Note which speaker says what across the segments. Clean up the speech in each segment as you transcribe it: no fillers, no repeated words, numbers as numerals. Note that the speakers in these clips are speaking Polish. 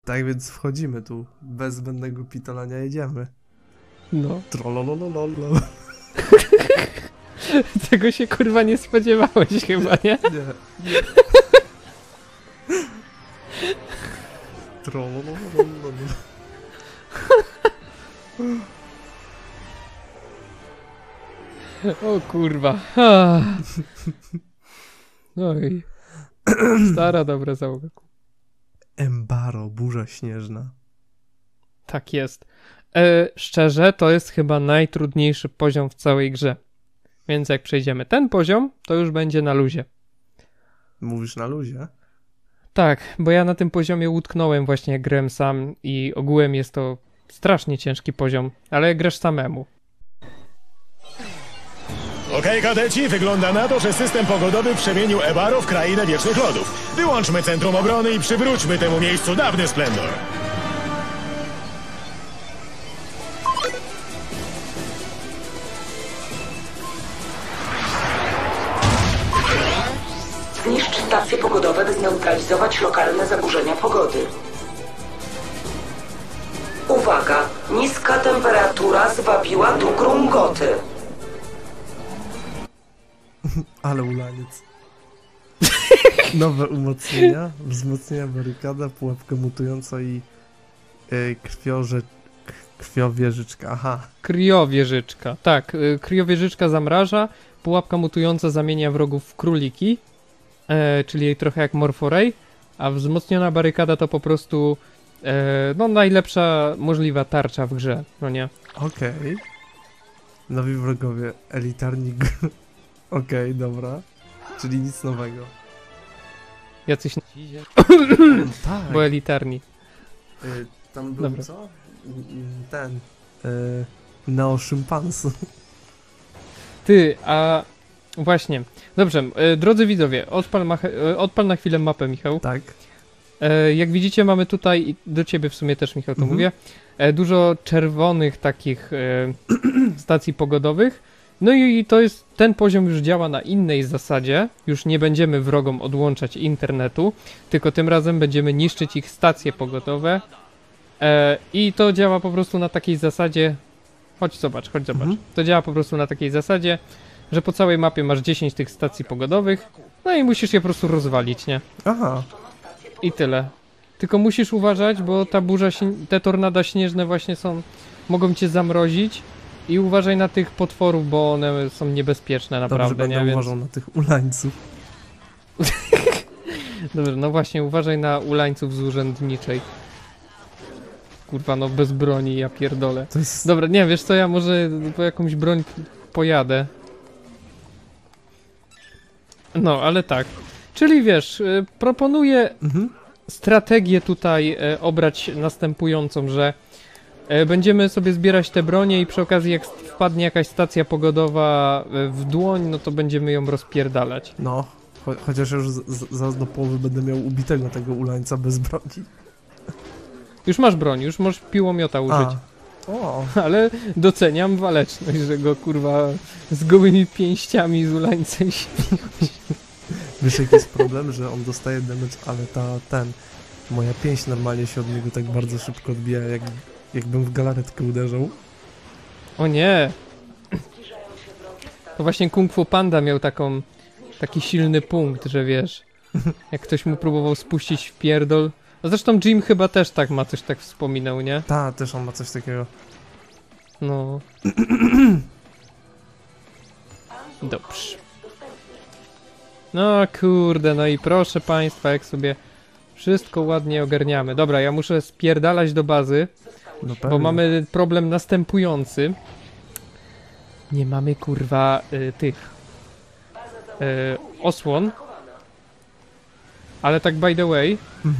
Speaker 1: Tak więc wchodzimy tu. Bez zbędnego pitolania jedziemy.
Speaker 2: No.
Speaker 1: Trollolololol.
Speaker 2: Tego się kurwa nie spodziewałeś chyba, nie?
Speaker 1: Nie. Trollolololol.
Speaker 2: O kurwa. Oj. Stara dobra załoga.
Speaker 1: Embaro, burza śnieżna.
Speaker 2: Tak jest. Szczerze, to jest chyba najtrudniejszy poziom w całej grze. Więc jak przejdziemy ten poziom, to już będzie na luzie.
Speaker 1: Mówisz na luzie?
Speaker 2: Tak, bo ja na tym poziomie utknąłem właśnie jak grałem sam i ogółem jest to strasznie ciężki poziom, ale jak grasz samemu.
Speaker 3: Okej, kadeci, wygląda na to, że system pogodowy przemienił Ebaro w krainę wiecznych lodów. Wyłączmy centrum obrony i przywróćmy temu miejscu dawny splendor.
Speaker 4: Zniszcz stacje pogodowe, by zneutralizować lokalne zaburzenia pogody. Uwaga! Niska temperatura zwabiła tu grungoty.
Speaker 1: Ale ulaniec. Nowe umocnienia, wzmocnienia barykada, pułapka mutująca i krwiowieżyczka. Aha.
Speaker 2: Kryowieżyczka. Tak, kryowieżyczka zamraża, pułapka mutująca zamienia wrogów w króliki, czyli trochę jak Morforej, a wzmocniona barykada to po prostu no najlepsza możliwa tarcza w grze, no nie?
Speaker 1: Okej. Nowi wrogowie, elitarni Okej, dobra. Czyli nic nowego.
Speaker 2: Jacyś
Speaker 1: Tak.
Speaker 2: bo elitarni.
Speaker 1: Tam był
Speaker 2: Dobra.
Speaker 1: co? Ten. Neoszympans.
Speaker 2: Ty, a właśnie. Dobrze, drodzy widzowie, odpal na chwilę mapę, Michał.
Speaker 1: Tak.
Speaker 2: Jak widzicie, mamy tutaj, i do ciebie w sumie też, Michał, to mówię, dużo czerwonych takich stacji pogodowych. No i to jest, ten poziom już działa na innej zasadzie. Już nie będziemy wrogom odłączać internetu, tylko tym razem będziemy niszczyć ich stacje pogodowe. I to działa po prostu na takiej zasadzie. Chodź zobacz. To działa po prostu na takiej zasadzie, że po całej mapie masz 10 tych stacji pogodowych, no i musisz je po prostu rozwalić, nie?
Speaker 1: Aha.
Speaker 2: I tyle. Tylko musisz uważać, bo ta burza, te tornada śnieżne właśnie mogą cię zamrozić. I uważaj na tych potworów, bo one są niebezpieczne naprawdę,
Speaker 1: Dobrze,
Speaker 2: nie?
Speaker 1: będę
Speaker 2: Więc...
Speaker 1: uważał na tych ulańców.
Speaker 2: Dobrze, no właśnie, uważaj na ulańców z urzędniczej. Kurwa, no bez broni, ja pierdolę.
Speaker 1: To jest...
Speaker 2: Dobra, nie, wiesz co, ja może po jakąś broń pojadę. No, ale tak. Czyli wiesz, proponuję strategię tutaj obrać następującą, że będziemy sobie zbierać te bronie i przy okazji jak wpadnie jakaś stacja pogodowa w dłoń, no to będziemy ją rozpierdalać.
Speaker 1: No, chociaż już zaraz do połowy będę miał ubitego tego ulańca bez broni.
Speaker 2: Już masz broń, już możesz piłomiota użyć.
Speaker 1: O,
Speaker 2: Ale doceniam waleczność, że go kurwa z gołymi pięściami z ulańcem
Speaker 1: wiesz jaki jest problem, że on dostaje damage, ale moja pięść normalnie się od niego tak bardzo szybko odbija, jakbym w galaretkę uderzał.
Speaker 2: O nie! To właśnie Kung Fu Panda miał taki silny punkt, że wiesz, jak ktoś mu próbował spuścić w pierdol. A zresztą Jim chyba też tak ma, coś tak wspominał, nie?
Speaker 1: Ta, też on ma coś takiego.
Speaker 2: No. Dobrze. No kurde, no i proszę państwa, jak sobie wszystko ładnie ogarniamy. Dobra, ja muszę spierdalać do bazy,
Speaker 1: No
Speaker 2: bo
Speaker 1: pewnie.
Speaker 2: mamy problem następujący. Nie mamy kurwa tych osłon. Ale tak by the way,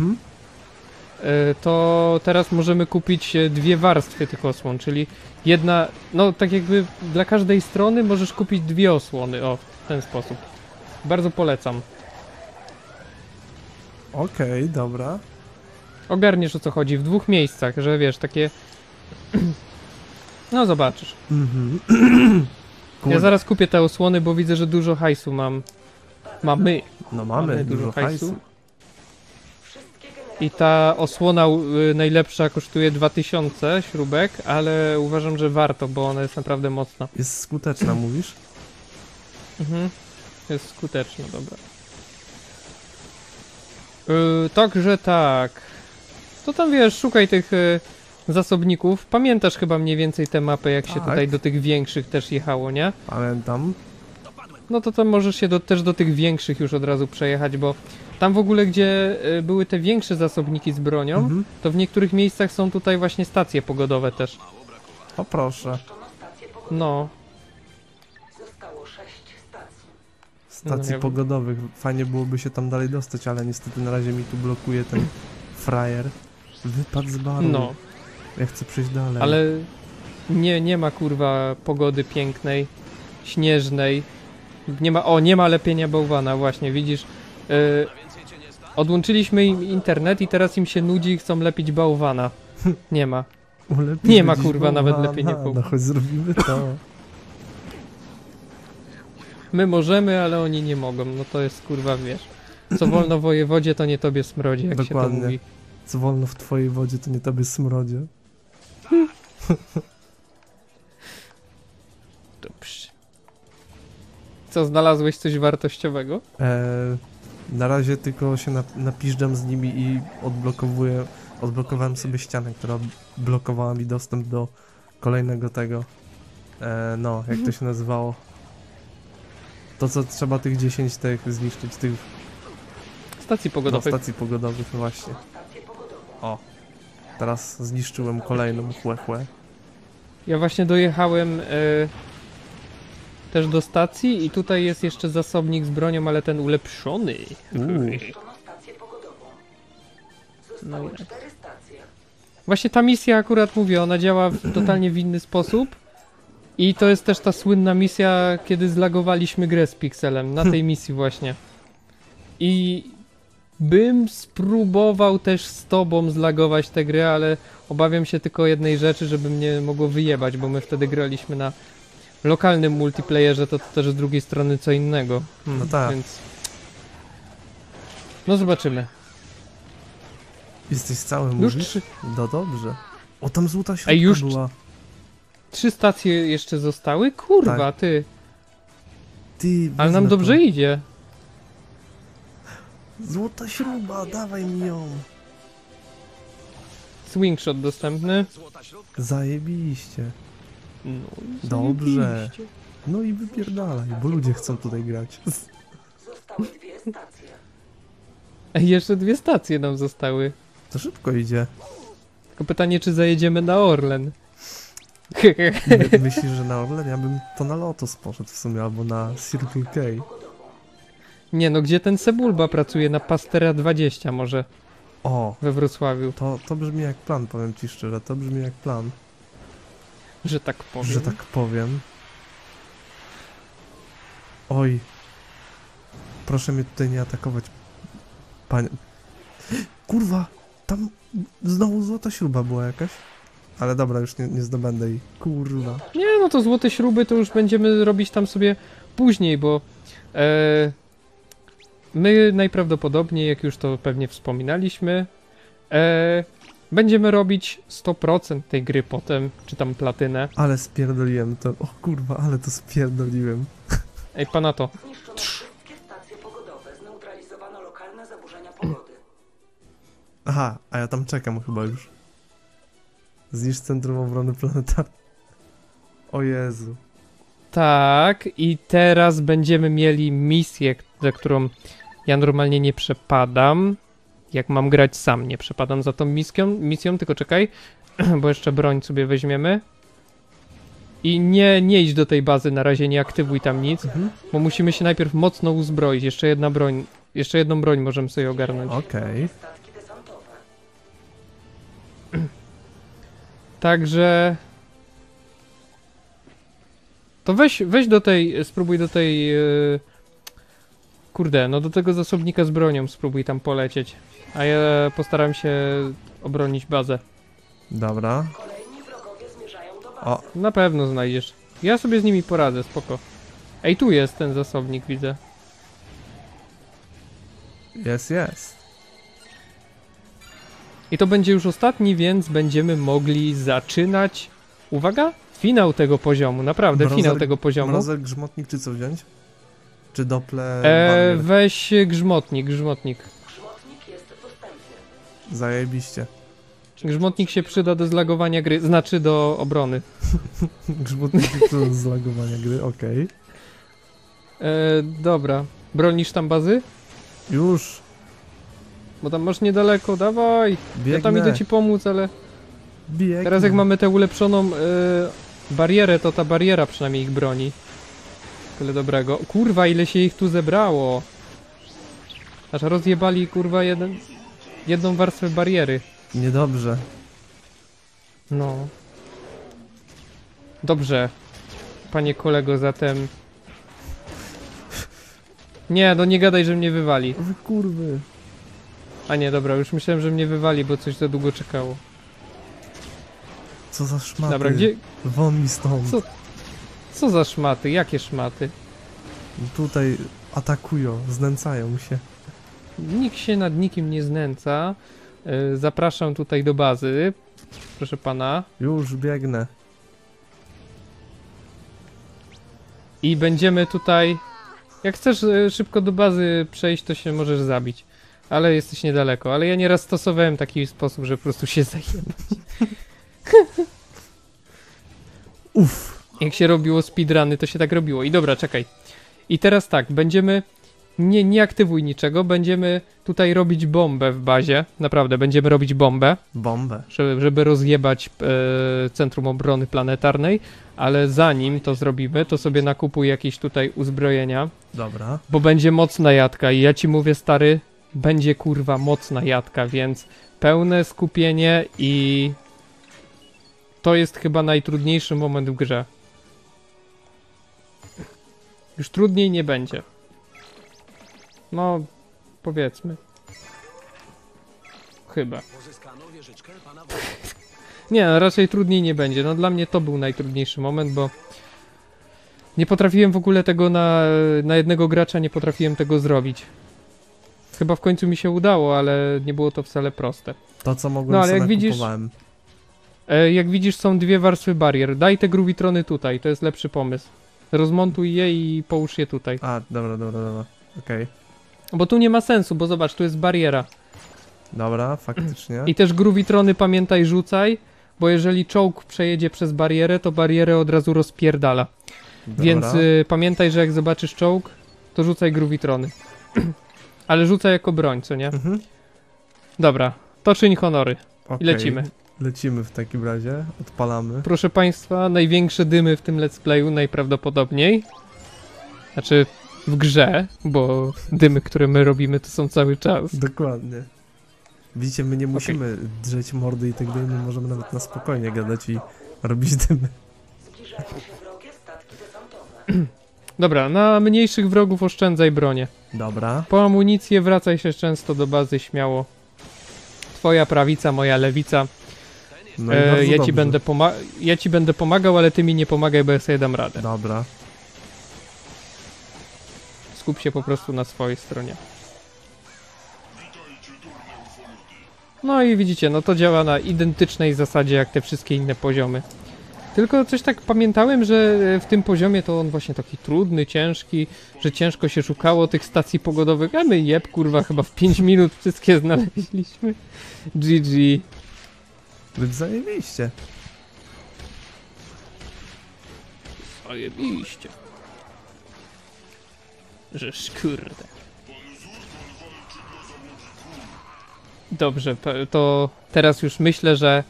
Speaker 2: to teraz możemy kupić dwie warstwy tych osłon, czyli jedna, no tak jakby dla każdej strony możesz kupić dwie osłony, o, w ten sposób. Bardzo polecam.
Speaker 1: Okej, dobra.
Speaker 2: Ogarniesz o co chodzi, w dwóch miejscach, że wiesz, takie... No zobaczysz. Ja zaraz kupię te osłony, bo widzę, że dużo hajsu mamy.
Speaker 1: No mamy dużo hajsu.
Speaker 2: I ta osłona najlepsza kosztuje 2000 śrubek, ale uważam, że warto, bo ona jest naprawdę mocna.
Speaker 1: Jest skuteczna, mówisz?
Speaker 2: Mhm. Jest skuteczna, dobra. Także tak. To tam wiesz, szukaj tych zasobników. Pamiętasz chyba mniej więcej tę mapę, jak się
Speaker 1: Tak.
Speaker 2: tutaj do tych większych też jechało, nie?
Speaker 1: Pamiętam.
Speaker 2: No to tam możesz się też do tych większych już od razu przejechać, bo tam w ogóle, gdzie były te większe zasobniki z bronią,
Speaker 1: Mhm.
Speaker 2: to w niektórych miejscach są tutaj właśnie stacje pogodowe też.
Speaker 1: O proszę.
Speaker 2: No,
Speaker 4: Zostało 6 stacji.
Speaker 1: Stacji
Speaker 2: No, ja-
Speaker 1: pogodowych. Fajnie byłoby się tam dalej dostać, ale niestety na razie mi tu blokuje ten frajer. Wypadł z baru.
Speaker 2: no,
Speaker 1: Ja chcę przejść dalej.
Speaker 2: ale nie ma kurwa pogody pięknej, śnieżnej. Nie ma lepienia bałwana, właśnie, widzisz. Odłączyliśmy im internet i teraz im się nudzi i chcą lepić bałwana. Nie ma.
Speaker 1: Ulepimy
Speaker 2: nie ma,
Speaker 1: dziś
Speaker 2: kurwa, nawet
Speaker 1: bałwana.
Speaker 2: lepiej nie było.
Speaker 1: No choć zrobimy to.
Speaker 2: My możemy, ale oni nie mogą. No to jest kurwa, wiesz. Co wolno wojewodzie, to nie tobie smrodzi, jak się to
Speaker 1: Dokładnie.
Speaker 2: mówi.
Speaker 1: Co wolno w twojej wodzie, to nie tobie smrodzie.
Speaker 2: Dobrze. Co, znalazłeś coś wartościowego?
Speaker 1: Na razie tylko się napiżdżam z nimi i odblokowałem sobie ścianę, która blokowała mi dostęp do kolejnego tego. No, jak to się nazywało? To co trzeba tych 10 tych zniszczyć, tych
Speaker 2: Stacji
Speaker 1: no,
Speaker 2: pogodowych.
Speaker 1: stacji pogodowych właśnie. O, teraz zniszczyłem kolejną chłe.
Speaker 2: Ja właśnie dojechałem też do stacji i tutaj jest jeszcze zasobnik z bronią, ale ten ulepszony.
Speaker 4: Zniszczono stację pogodową.
Speaker 2: No
Speaker 4: Zostały
Speaker 2: i
Speaker 4: 4 stacje.
Speaker 2: Właśnie ta misja akurat mówię, ona działa totalnie w inny sposób. I to jest też ta słynna misja, kiedy zlagowaliśmy grę z Pixelem. Na tej misji właśnie. I bym spróbował też z tobą zlagować tę grę, ale obawiam się tylko jednej rzeczy, żeby mnie mogło wyjebać, bo my wtedy graliśmy na lokalnym multiplayerze, to też z drugiej strony co innego.
Speaker 1: No tak.
Speaker 2: Więc... No zobaczymy.
Speaker 1: Jesteś cały,
Speaker 2: Już
Speaker 1: mówisz?
Speaker 2: 3,
Speaker 1: No dobrze. O, tam złota śrubka
Speaker 2: już
Speaker 1: była.
Speaker 2: 3 stacje jeszcze zostały? Kurwa,
Speaker 1: Tak.
Speaker 2: ty.
Speaker 1: Ty,
Speaker 2: Ale nam
Speaker 1: wezmę
Speaker 2: dobrze
Speaker 1: to.
Speaker 2: idzie.
Speaker 1: Złota śruba, dawaj mi ją.
Speaker 2: Swingshot dostępny.
Speaker 1: Zajebiście.
Speaker 2: No, i
Speaker 1: Dobrze.
Speaker 2: zajebiście.
Speaker 1: No i wypierdalaj, bo ludzie chcą tutaj grać.
Speaker 4: Zostały 2 stacje.
Speaker 2: Ej, jeszcze 2 stacje nam zostały.
Speaker 1: To szybko idzie.
Speaker 2: Tylko pytanie, czy zajedziemy na Orlen.
Speaker 1: Myślisz, że na Orlen? Ja bym to na Lotos poszedł w sumie, albo na Circle K.
Speaker 2: Nie no, gdzie ten Sebulba pracuje? Na Pastera 20 może
Speaker 1: O,
Speaker 2: we Wrocławiu,
Speaker 1: to brzmi jak plan, powiem ci szczerze. To brzmi jak plan,
Speaker 2: że tak powiem.
Speaker 1: że tak powiem. Oj. Proszę mnie tutaj nie atakować, panie. Kurwa, tam znowu złota śruba była jakaś. Ale dobra, już nie zdobędę jej. Kurwa.
Speaker 2: Nie no, to złote śruby to już będziemy robić tam sobie później, bo my najprawdopodobniej, jak już to pewnie wspominaliśmy, będziemy robić 100% tej gry potem, czy tam platynę.
Speaker 1: Ale spierdoliłem to. O kurwa, ale to spierdoliłem.
Speaker 2: Ej, pana to.
Speaker 4: Zniszczono wszystkie stacje pogodowe. Zneutralizowano lokalne zaburzenia pogody.
Speaker 1: Aha, a ja tam czekam chyba już. Zniszcz Centrum Obrony Planetarnej. O Jezu.
Speaker 2: Tak, i teraz będziemy mieli misję, za którą ja normalnie nie przepadam. Jak mam grać sam, nie przepadam za tą misją, tylko czekaj, bo jeszcze broń sobie weźmiemy. I nie idź do tej bazy, na razie nie aktywuj tam nic, bo musimy się najpierw mocno uzbroić. Jeszcze jedną broń możemy sobie ogarnąć.
Speaker 1: Okej.
Speaker 4: Statki desantowe.
Speaker 2: Także... To weź spróbuj do tej... Kurde, no do tego zasobnika z bronią spróbuj tam polecieć. A ja postaram się obronić bazę.
Speaker 1: Dobra.
Speaker 4: Kolejni wrogowie zmierzają do bazy.
Speaker 1: O,
Speaker 2: Na pewno znajdziesz. Ja sobie z nimi poradzę, spoko. Ej, tu jest ten zasobnik, widzę.
Speaker 1: jest.
Speaker 2: I to będzie już ostatni, więc będziemy mogli zaczynać, uwaga, finał tego poziomu, naprawdę, finał tego poziomu.
Speaker 1: Mrozer, grzmotnik czy co wziąć? Czy dople?
Speaker 2: Weź grzmotnik.
Speaker 4: Grzmotnik jest dostępny.
Speaker 1: Zajebiście.
Speaker 2: Grzmotnik się przyda do zlagowania gry, znaczy do obrony.
Speaker 1: Grzmotnik to zlagowania gry, okej.
Speaker 2: Dobra, bronisz tam bazy?
Speaker 1: Już.
Speaker 2: Bo tam masz niedaleko, dawaj!
Speaker 1: Biegnę.
Speaker 2: Ja tam idę ci pomóc, ale
Speaker 1: Biegnę.
Speaker 2: teraz jak mamy tę ulepszoną barierę, to ta bariera przynajmniej ich broni. Tyle dobrego. Kurwa, ile się ich tu zebrało! Aż rozjebali, kurwa, jedną warstwę bariery.
Speaker 1: Niedobrze.
Speaker 2: No. Dobrze. Panie kolego, zatem... Nie, no nie gadaj, że mnie wywali.
Speaker 1: Wy kurwy.
Speaker 2: A nie, dobra, już myślałem, że mnie wywali, bo coś za długo czekało.
Speaker 1: Co za szmaty.
Speaker 2: Dobra, gdzie...
Speaker 1: Won mi stąd.
Speaker 2: Co za szmaty? Jakie szmaty?
Speaker 1: Tutaj atakują, znęcają się.
Speaker 2: Nikt się nad nikim nie znęca. Zapraszam tutaj do bazy. Proszę pana.
Speaker 1: Już biegnę.
Speaker 2: I będziemy tutaj... Jak chcesz szybko do bazy przejść, to się możesz zabić. Ale jesteś niedaleko. Ale ja nieraz stosowałem taki sposób, że po prostu się zajebać.
Speaker 1: Uff.
Speaker 2: Jak się robiło speedruny, to się tak robiło. I dobra, czekaj. I teraz tak, będziemy... Nie aktywuj niczego, będziemy tutaj robić bombę w bazie. Naprawdę, będziemy robić bombę.
Speaker 1: Bombę.
Speaker 2: Żeby rozjebać Centrum Obrony Planetarnej. Ale zanim to zrobimy, to sobie nakupuj jakieś tutaj uzbrojenia.
Speaker 1: Dobra.
Speaker 2: Bo będzie mocna jadka i ja ci mówię, stary, będzie kurwa mocna jadka, więc pełne skupienie i to jest chyba najtrudniejszy moment w grze. Już trudniej nie będzie. No, powiedzmy. Chyba. Nie, no, raczej trudniej nie będzie. No dla mnie to był najtrudniejszy moment, bo nie potrafiłem w ogóle tego na jednego gracza, nie potrafiłem tego zrobić. Chyba w końcu mi się udało, ale nie było to wcale proste.
Speaker 1: To co mogłem,
Speaker 2: No, ale
Speaker 1: sobie
Speaker 2: jak widzisz-
Speaker 1: nakupowałem.
Speaker 2: Jak widzisz, są dwie warstwy barier. Daj te gruwitrony tutaj, to jest lepszy pomysł. Rozmontuj je i połóż je tutaj.
Speaker 1: A, dobra. Okej.
Speaker 2: Bo tu nie ma sensu, bo zobacz, tu jest bariera.
Speaker 1: Dobra, faktycznie.
Speaker 2: I też gruwitrony pamiętaj rzucaj, bo jeżeli czołg przejedzie przez barierę, to barierę od razu rozpierdala.
Speaker 1: Dobra.
Speaker 2: Więc pamiętaj, że jak zobaczysz czołg, to rzucaj gruwitrony. Ale rzucaj jako broń, co nie?
Speaker 1: Mhm.
Speaker 2: Dobra, to czyń honory. I
Speaker 1: Okej.
Speaker 2: lecimy.
Speaker 1: Lecimy w takim razie. Odpalamy.
Speaker 2: Proszę państwa, największe dymy w tym let's playu najprawdopodobniej. Znaczy w grze, bo dymy, które my robimy, to są cały czas.
Speaker 1: Dokładnie. Widzicie, my nie musimy drzeć mordy i tak dalej, my możemy nawet na spokojnie gadać i robić dymy.
Speaker 4: Zbliżają się wrogie statki desantowe.
Speaker 2: Dobra, na mniejszych wrogów oszczędzaj bronię.
Speaker 1: Dobra.
Speaker 2: Po amunicję wracaj się często do bazy śmiało. Twoja prawica, moja lewica.
Speaker 1: No i bardzo
Speaker 2: ja, ci
Speaker 1: dobrze.
Speaker 2: ja ci będę pomagał, ale ty mi nie pomagaj, bo ja sobie dam radę.
Speaker 1: Dobra.
Speaker 2: Skup się po prostu na swojej stronie. No i widzicie, no to działa na identycznej zasadzie jak te wszystkie inne poziomy. Tylko coś tak pamiętałem, że w tym poziomie to on właśnie taki trudny, ciężki, że ciężko się szukało tych stacji pogodowych, a my jeb, kurwa, chyba w 5 minut wszystkie znaleźliśmy. GG.
Speaker 1: Więc zajebiście.
Speaker 2: Zajebiście. Żeż kurde. Dobrze, to teraz już myślę, że...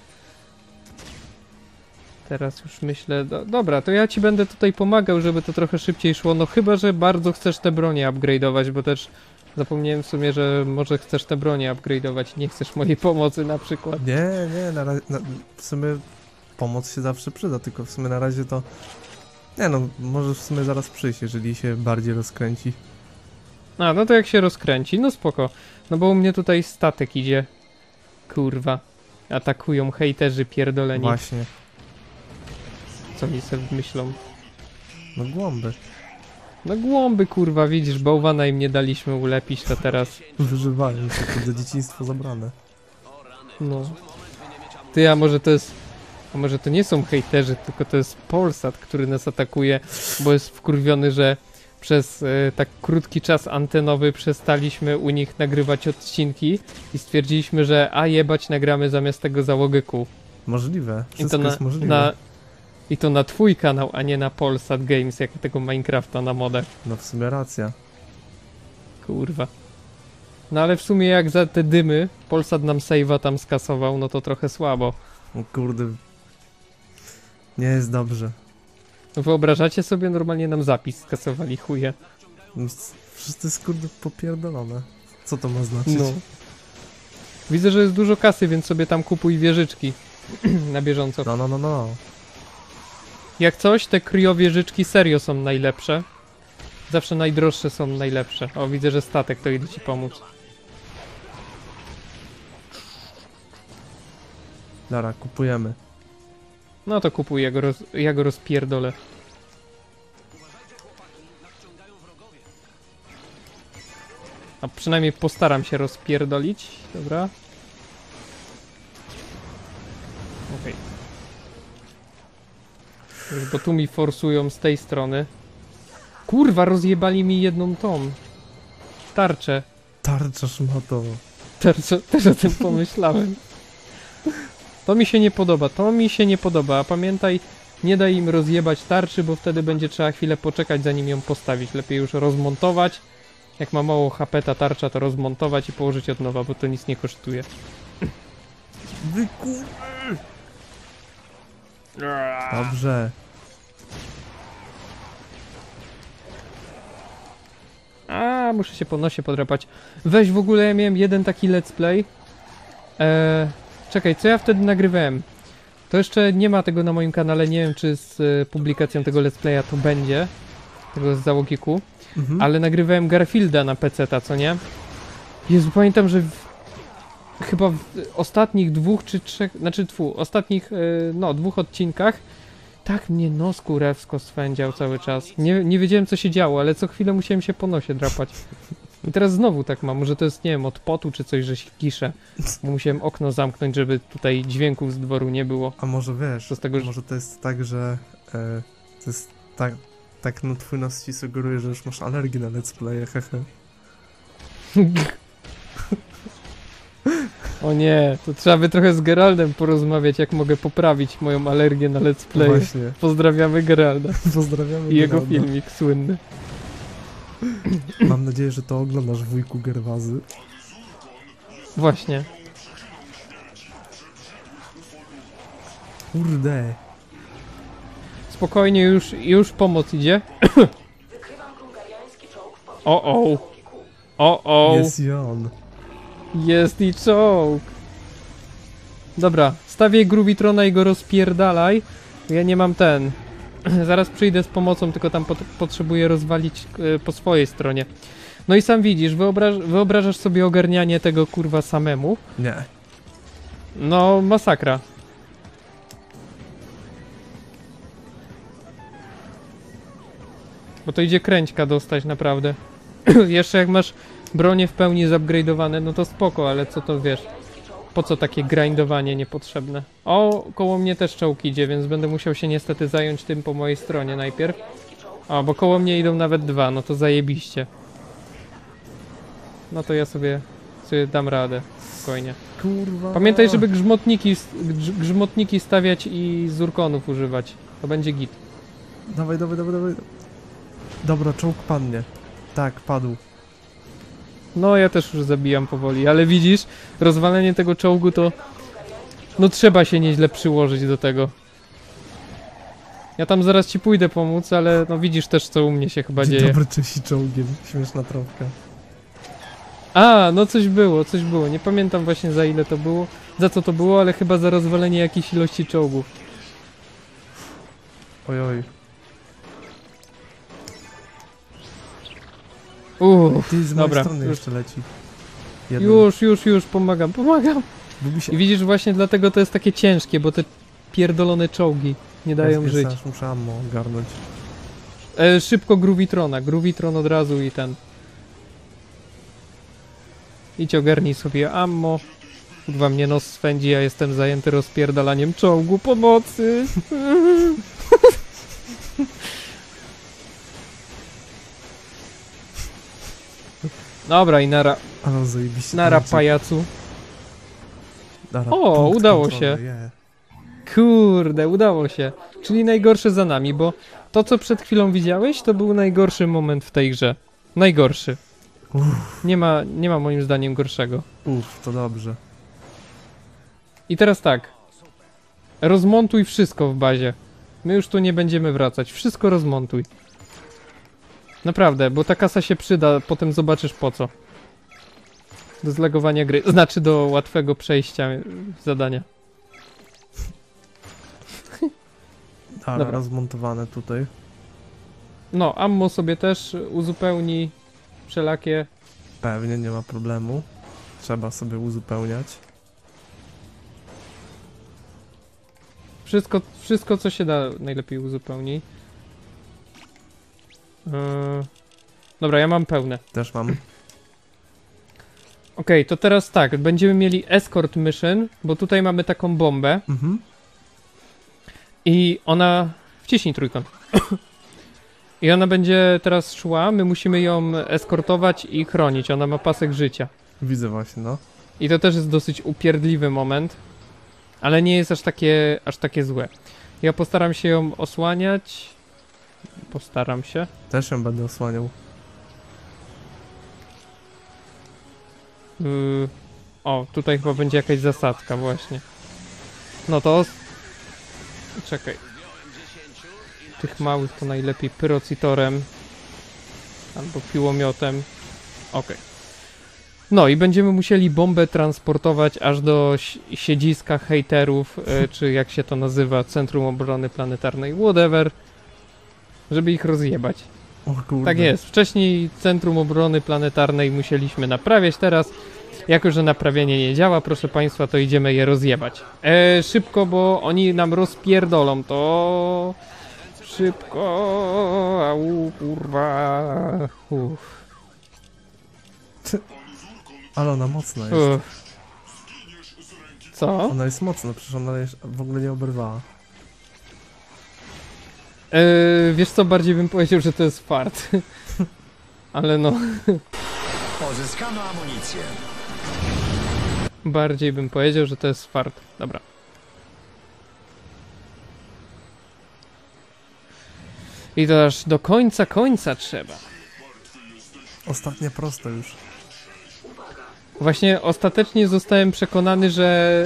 Speaker 2: Dobra, to ja ci będę tutaj pomagał, żeby to trochę szybciej szło, no chyba, że bardzo chcesz te bronie upgrade'ować, bo też zapomniałem w sumie, że może chcesz te bronie upgrade'ować, nie chcesz mojej pomocy na przykład.
Speaker 1: Nie, w sumie pomoc się zawsze przyda, tylko w sumie na razie to... Nie no, może w sumie zaraz przyjść, jeżeli się bardziej rozkręci.
Speaker 2: A, no to jak się rozkręci, no spoko. No bo u mnie tutaj statek idzie. Kurwa. Atakują hejterzy pierdoleni.
Speaker 1: Właśnie.
Speaker 2: Co oni sobie myślą?
Speaker 1: No głąby.
Speaker 2: No głąby, kurwa, widzisz, bałwana im nie daliśmy ulepić, to teraz...
Speaker 1: Wyżywają się, to za dzieciństwo zabrane.
Speaker 2: No. Ty, a może to jest... A może to nie są hejterzy, tylko to jest Polsat, który nas atakuje, bo jest wkurwiony, że przez tak krótki czas antenowy przestaliśmy u nich nagrywać odcinki i stwierdziliśmy, że jebać, nagramy zamiast tego załogę kół.
Speaker 1: Możliwe, wszystko jest możliwe.
Speaker 2: I to na twój kanał, a nie na Polsat Games, jak tego Minecrafta na modach.
Speaker 1: No w sumie racja.
Speaker 2: Kurwa. No ale w sumie jak za te dymy Polsat nam save'a tam skasował, no to trochę słabo.
Speaker 1: O kurde. Nie jest dobrze.
Speaker 2: Wyobrażacie sobie, normalnie nam zapis skasowali, chuje.
Speaker 1: Wszystko jest kurde popierdolone. Co to ma znaczyć?
Speaker 2: No. Widzę, że jest dużo kasy, więc sobie tam kupuj wieżyczki na bieżąco.
Speaker 1: No.
Speaker 2: Jak coś, te kryowieżyczki serio są najlepsze. Zawsze najdroższe są najlepsze. O, widzę, że statek, to idę ci pomóc.
Speaker 1: Dobra, kupujemy.
Speaker 2: No to kupuj, ja go rozpierdolę. A przynajmniej postaram się rozpierdolić. Dobra. Okej. Bo tu mi forsują z tej strony. Kurwa, rozjebali mi jedną tą tarczę.
Speaker 1: Tarcza szmato.
Speaker 2: Też o tym pomyślałem. To mi się nie podoba, a pamiętaj, nie daj im rozjebać tarczy, bo wtedy będzie trzeba chwilę poczekać, zanim ją postawić. Lepiej już rozmontować. Jak ma mało HP ta tarcza, to rozmontować i położyć od nowa, bo to nic nie kosztuje.
Speaker 1: Dobrze.
Speaker 2: Muszę się po nosie podrapać. Weź, w ogóle ja miałem jeden taki let's play. Czekaj, co ja wtedy nagrywałem? To jeszcze nie ma tego na moim kanale, nie wiem czy z publikacją tego let's playa to będzie. Tego z załogi Q. Ale nagrywałem Garfielda na PC-ta, co nie? Jezu, pamiętam, że chyba w ostatnich dwóch czy trzech, ostatnich, dwóch odcinkach tak mnie nos kurewsko swędział cały czas. Nie wiedziałem co się działo, ale co chwilę musiałem się po nosie drapać. I teraz znowu tak mam, może to jest, nie wiem, od potu czy coś, że się kiszę. Bo musiałem okno zamknąć, żeby tutaj dźwięków z dworu nie było.
Speaker 1: A może wiesz,
Speaker 2: z tego,
Speaker 1: może to jest tak, że to jest tak no twój nos ci sugeruje, że już masz alergię na let's play, hehe. O
Speaker 2: nie, to trzeba by trochę z Geraldem porozmawiać, jak mogę poprawić moją alergię na let's play.
Speaker 1: Właśnie.
Speaker 2: Pozdrawiamy Geralda.
Speaker 1: Pozdrawiamy
Speaker 2: i jego filmik słynny.
Speaker 1: Mam nadzieję, że to oglądasz, wujku Gerwazy.
Speaker 2: Właśnie.
Speaker 1: Kurde.
Speaker 2: Spokojnie, już pomoc idzie. O.
Speaker 1: Jest i on.
Speaker 2: Jest i czołg. Dobra, stawię Gruvitrona i go rozpierdalaj. Ja nie mam ten. Zaraz przyjdę z pomocą, tylko tam potrzebuję rozwalić po swojej stronie. No i sam widzisz, wyobrażasz sobie ogarnianie tego kurwa samemu?
Speaker 1: Nie.
Speaker 2: No, masakra. Bo to idzie kręćka dostać naprawdę. Jeszcze jak masz bronie w pełni zupgrade'owane, no to spoko, ale co to wiesz? Po co takie grindowanie niepotrzebne? O, koło mnie też czołg idzie, więc będę musiał się niestety zająć tym po mojej stronie najpierw. O, bo koło mnie idą nawet dwa, no to zajebiście. No to ja sobie dam radę, spokojnie.
Speaker 1: Kurwa.
Speaker 2: Pamiętaj, żeby grzmotniki stawiać i z urkonów używać. To będzie git.
Speaker 1: Dawaj. Dobra, czołg padnie. Tak, padł.
Speaker 2: No ja też już zabijam powoli, ale widzisz, rozwalenie tego czołgu to... No trzeba się nieźle przyłożyć do tego. Ja tam zaraz ci pójdę pomóc, ale no widzisz też co u mnie się chyba dzieje.
Speaker 1: Dobry Czesi czołgiem, śmieszna tropka.
Speaker 2: No coś było. Nie pamiętam właśnie za ile to było, za co to było, ale chyba za rozwalenie jakiejś ilości czołgów.
Speaker 1: Ojoj. Ty z mojej strony jeszcze leci.
Speaker 2: Już, pomagam. I widzisz, właśnie dlatego to jest takie ciężkie, bo te pierdolone czołgi nie dają żyć.
Speaker 1: Muszę ammo ogarnąć.
Speaker 2: Szybko Gruvitron od razu i ten. Idź ogarnij sobie ammo. Kurwa, mnie nos swędzi, ja jestem zajęty rozpierdalaniem czołgu, pomocy! Dobra i nara,
Speaker 1: Ale zajebiście.
Speaker 2: nara
Speaker 1: to
Speaker 2: pajacu.
Speaker 1: Dara,
Speaker 2: O,
Speaker 1: punkt
Speaker 2: udało
Speaker 1: kontrolny,
Speaker 2: się.
Speaker 1: yeah.
Speaker 2: Kurde, udało się. Czyli najgorsze za nami, bo to co przed chwilą widziałeś, to był najgorszy moment w tej grze. Najgorszy. Nie ma moim zdaniem gorszego.
Speaker 1: To dobrze.
Speaker 2: I teraz tak. Rozmontuj wszystko w bazie. My już tu nie będziemy wracać. Wszystko rozmontuj. Naprawdę, bo ta kasa się przyda, potem zobaczysz po co. Do zlegowania gry. Znaczy do łatwego przejścia zadania.
Speaker 1: Dara,
Speaker 2: Dobra.
Speaker 1: rozmontowane tutaj.
Speaker 2: No, ammo sobie też uzupełni wszelakie.
Speaker 1: Pewnie, nie ma problemu. Trzeba sobie uzupełniać.
Speaker 2: Wszystko co się da najlepiej uzupełni. Dobra, ja mam pełne.
Speaker 1: Też mam.
Speaker 2: Okej, to teraz tak, będziemy mieli escort mission, bo tutaj mamy taką bombę
Speaker 1: Mhm.
Speaker 2: i ona... Wciśnij trójkąt. I ona będzie teraz szła, my musimy ją eskortować i chronić, ona ma pasek życia.
Speaker 1: Widzę właśnie, no.
Speaker 2: I to też jest dosyć upierdliwy moment, ale nie jest aż takie złe. Ja postaram się ją osłaniać. Postaram się.
Speaker 1: Też ją będę osłaniał.
Speaker 2: O, tutaj chyba będzie jakaś zasadzka właśnie. No to... Czekaj. Tych małych to najlepiej pyrocitorem. Albo piłomiotem. Okej. No i będziemy musieli bombę transportować aż do siedziska hejterów, czy jak się to nazywa, Centrum Obrony Planetarnej, whatever, żeby ich rozjebać.
Speaker 1: O kurde.
Speaker 2: Tak jest, wcześniej Centrum Obrony Planetarnej musieliśmy naprawiać, teraz jako że naprawienie nie działa, proszę państwa, to idziemy je rozjebać. Szybko, bo oni nam rozpierdolą to... Szybko, au kurwa.
Speaker 1: Ale ona mocna jest.
Speaker 2: Co?
Speaker 1: Ona jest mocna, przecież ona w ogóle nie oberwała.
Speaker 2: Wiesz co, bardziej bym powiedział, że to jest fart. Ale no,
Speaker 3: Pozyskano amunicję.
Speaker 2: bardziej bym powiedział, że to jest fart. Dobra. I to aż do końca trzeba.
Speaker 1: Ostatnie prosto już.
Speaker 2: Właśnie ostatecznie zostałem przekonany, że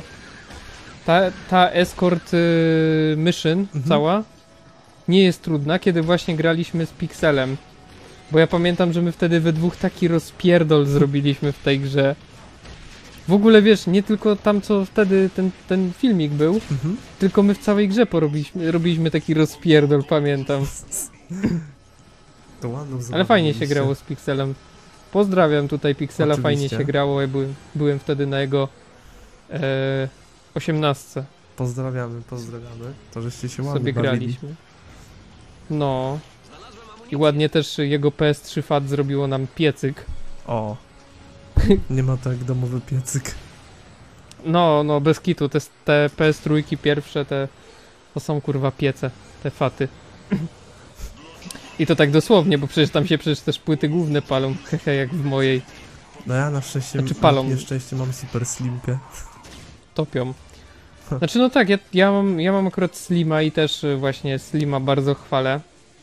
Speaker 2: ta escort mission cała nie jest trudna, kiedy właśnie graliśmy z Pixelem. Bo ja pamiętam, że my wtedy we dwóch taki rozpierdol zrobiliśmy w tej grze. W ogóle wiesz, nie tylko tam co wtedy ten filmik był, tylko my w całej grze robiliśmy taki rozpierdol, pamiętam.
Speaker 1: To ładno
Speaker 2: Ale fajnie się
Speaker 1: zrobiliście.
Speaker 2: grało z Pixelem. Pozdrawiam tutaj Pixela,
Speaker 1: Oczywiście.
Speaker 2: fajnie się grało, ja byłem wtedy na jego 18.
Speaker 1: Pozdrawiamy. To żeście się ładnie
Speaker 2: Sobie
Speaker 1: bawili.
Speaker 2: graliśmy. No. I ładnie też jego PS3 FAT zrobiło nam piecyk.
Speaker 1: O. Nie ma tak domowy piecyk.
Speaker 2: No, bez kitu, te PS3 pierwsze, to są kurwa piece, te faty. I to tak dosłownie, bo przecież tam się też płyty główne palą, hehe, jak w mojej,
Speaker 1: No ja na szczęście,
Speaker 2: Znaczy palą.
Speaker 1: na nieszczęście mam super slimkę.
Speaker 2: topią. Znaczy no tak, ja mam akurat Slima i też właśnie Slima bardzo chwalę.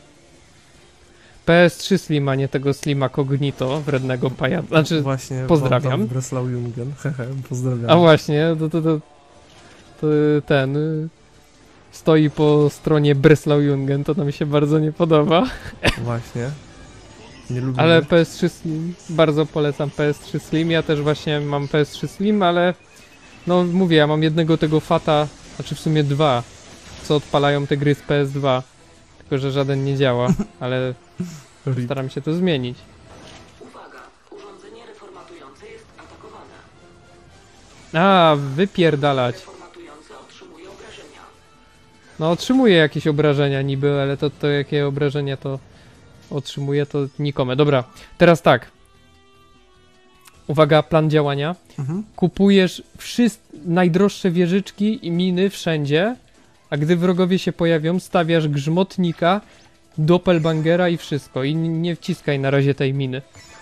Speaker 2: PS3 Slima, nie tego Slima Cognito, wrednego pajaca. Znaczy,
Speaker 1: Właśnie
Speaker 2: pozdrawiam.
Speaker 1: wam Breslau Jungen. Hehe, pozdrawiam.
Speaker 2: a właśnie, to ten stoi po stronie Breslau Jungen, to nam się bardzo nie podoba.
Speaker 1: Właśnie. Nie lubię.
Speaker 2: Ale PS3 Slim, bardzo polecam PS3 Slim, ja też właśnie mam PS3 Slim, ale no mówię, ja mam jednego tego fata, znaczy w sumie dwa, co odpalają te gry z PS2, tylko że żaden nie działa, ale
Speaker 1: RIP.
Speaker 2: staram się to zmienić.
Speaker 4: Uwaga, urządzenie reformatujące jest atakowane.
Speaker 2: A, wypierdalać.
Speaker 4: Reformatujące otrzymuje obrażenia.
Speaker 2: No otrzymuje jakieś obrażenia niby, ale to jakie obrażenia to otrzymuje, to nikome. Dobra, teraz tak. Uwaga, plan działania.
Speaker 1: Mhm.
Speaker 2: Kupujesz najdroższe wieżyczki i miny wszędzie, a gdy wrogowie się pojawią, stawiasz grzmotnika, doppelbangera i wszystko. I nie wciskaj na razie tej miny.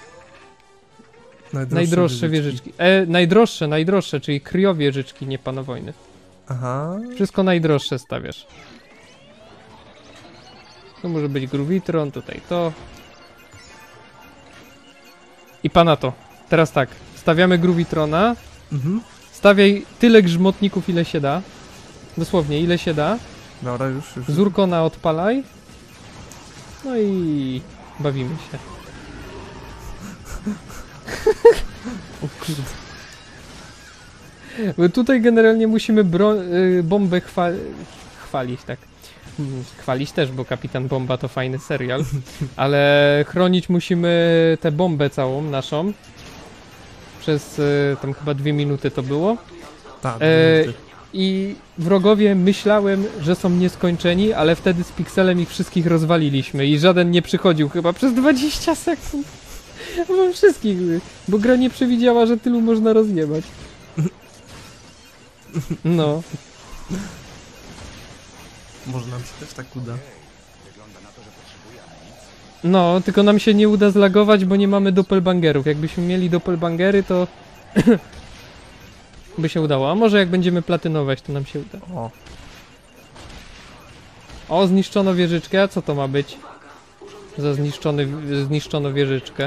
Speaker 2: Najdroższe wieżyczki. Najdroższe, czyli kryowieżyczki, nie pana wojny.
Speaker 1: Aha.
Speaker 2: Wszystko najdroższe stawiasz. To może być Gruvitron, tutaj to. I pana to. Teraz tak, stawiamy Gruvitrona.
Speaker 1: Mhm.
Speaker 2: Stawiaj tyle grzmotników, ile się da. Dosłownie, ile się da.
Speaker 1: Dobra, już.
Speaker 2: Zurkona odpalaj. No i bawimy się.
Speaker 1: O kurde.
Speaker 2: Bo tutaj generalnie musimy bombę chwalić, tak. Chwalić też, bo Kapitan Bomba to fajny serial. Ale chronić musimy tę bombę całą naszą. Przez tam chyba 2 minuty to było.
Speaker 1: Tak,
Speaker 2: I wrogowie myślałem, że są nieskończeni, ale wtedy z Pixelem ich wszystkich rozwaliliśmy i żaden nie przychodził chyba przez 20 sekund. Bo wszystkich, bo gra nie przewidziała, że tylu można rozjebać. No.
Speaker 1: Może nam się też tak uda.
Speaker 2: No, tylko nam się nie uda zlagować, bo nie mamy doppelbangerów. Jakbyśmy mieli doppelbangery, to by się udało. A może jak będziemy platynować, to nam się uda. O, zniszczono wieżyczkę. A co to ma być? Za zniszczono wieżyczkę.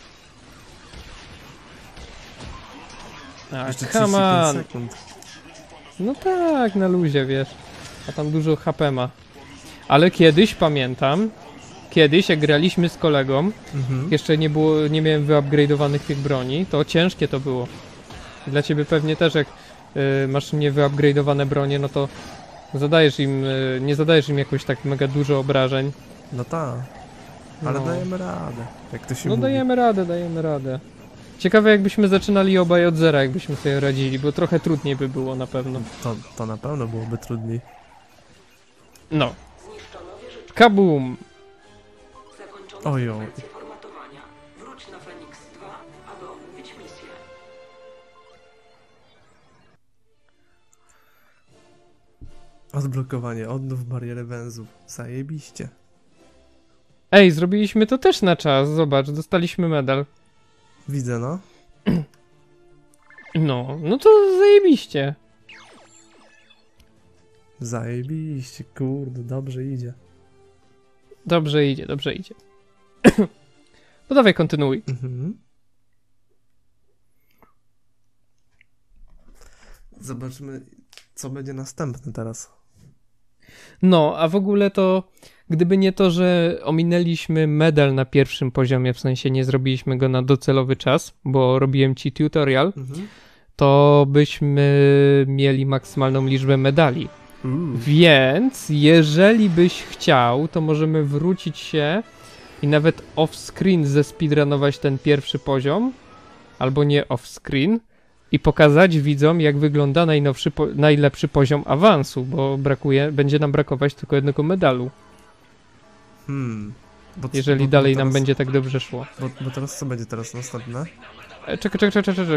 Speaker 2: A,
Speaker 1: Jeszcze
Speaker 2: come
Speaker 1: 35
Speaker 2: on.
Speaker 1: sekund.
Speaker 2: No tak, na luzie, wiesz. A tam dużo HP ma. Ale kiedyś, pamiętam, jak graliśmy z kolegą, jeszcze nie miałem wyupgrade'owanych tych broni, to ciężkie to było. Dla ciebie pewnie też, jak masz niewyupgrade'owane bronie, no to nie zadajesz im jakoś tak mega dużo obrażeń.
Speaker 1: No tak. Ale
Speaker 2: No.
Speaker 1: dajemy radę. Jak to się
Speaker 2: No
Speaker 1: mówi.
Speaker 2: dajemy radę. Ciekawe jakbyśmy zaczynali obaj od zera, jakbyśmy sobie radzili, bo trochę trudniej by było na pewno.
Speaker 1: To na pewno byłoby trudniej.
Speaker 2: No. Kabum!
Speaker 4: Zakończono
Speaker 1: Ojo.
Speaker 4: sekwencję formatowania. Wróć na Phoenix 2, aby omówić misję.
Speaker 1: Odblokowanie, odnów barierę węzłów. Zajebiście.
Speaker 2: Ej, zrobiliśmy to też na czas, zobacz, dostaliśmy medal.
Speaker 1: Widzę, no.
Speaker 2: No to zajebiście.
Speaker 1: Zajebiście, kurde, dobrze idzie.
Speaker 2: Dobrze idzie. No dawaj, kontynuuj.
Speaker 1: Mhm. Zobaczmy, co będzie następne teraz.
Speaker 2: No, a w ogóle to, gdyby nie to, że ominęliśmy medal na pierwszym poziomie, w sensie nie zrobiliśmy go na docelowy czas, bo robiłem ci tutorial, to byśmy mieli maksymalną liczbę medali. Więc, jeżeli byś chciał, to możemy wrócić się i nawet off-screen zespeedrunować ten pierwszy poziom, albo nie off-screen, i pokazać widzom, jak wygląda najlepszy poziom awansu, bo będzie nam brakować tylko jednego medalu. Jeżeli dalej nam będzie tak dobrze szło.
Speaker 1: Bo teraz co będzie teraz następne?
Speaker 2: Czekaj.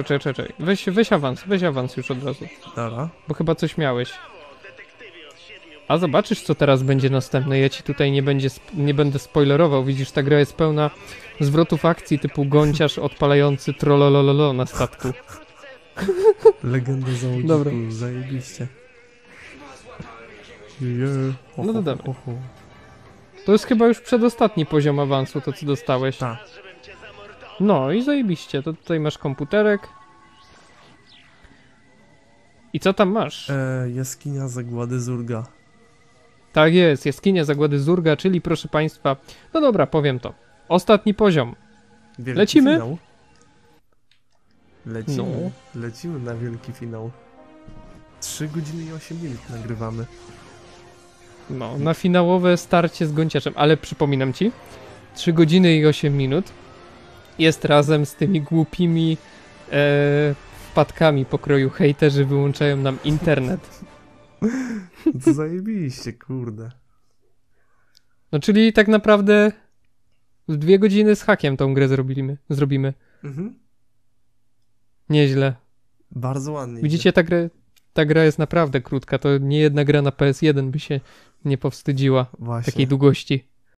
Speaker 2: Weź awans już od razu.
Speaker 1: Dobra.
Speaker 2: Bo chyba coś miałeś. A zobaczysz, co teraz będzie następne. Ja ci tutaj nie będę spoilerował. Widzisz, ta gra jest pełna zwrotów akcji typu gąciarz odpalający trollolololo na statku.
Speaker 1: Legenda załogi.
Speaker 2: Dobra.
Speaker 1: Zajebiście.
Speaker 2: No to dawaj. To jest chyba już przedostatni poziom awansu, to co dostałeś.
Speaker 1: Tak.
Speaker 2: No i zajebiście. To tutaj masz komputerek. I co tam masz?
Speaker 1: Jaskinia zagłady Zurga.
Speaker 2: Tak jest, jaskinia zagłady Zurga, czyli proszę państwa, no dobra, powiem to. Ostatni poziom.
Speaker 1: Wielki
Speaker 2: Lecimy?
Speaker 1: Finał. Lecimy.
Speaker 2: No.
Speaker 1: Lecimy na wielki finał. 3 godziny i 8 minut nagrywamy.
Speaker 2: No, na finałowe starcie z gąciarzem, ale przypominam ci, 3 godziny i 8 minut jest razem z tymi głupimi wpadkami pokroju hejterzy wyłączają nam internet.
Speaker 1: To zajebiście, kurde.
Speaker 2: No czyli tak naprawdę w 2 godziny z hakiem tą grę zrobimy.
Speaker 1: Mhm.
Speaker 2: Nieźle.
Speaker 1: Bardzo ładnie.
Speaker 2: Widzicie, ta gra jest naprawdę krótka. To nie jedna gra na PS1 by się nie powstydziła
Speaker 1: Właśnie.
Speaker 2: takiej długości.